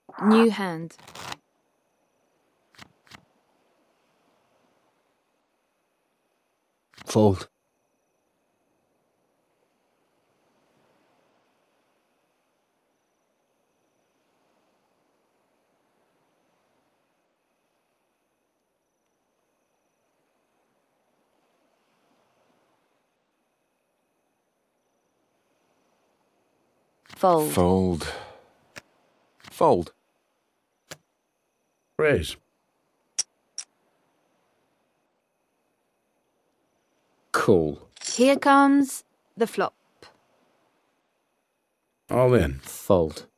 New hand. Fold. Fold. Fold. Fold. Raise. Call. Here comes the flop. All in. Fold.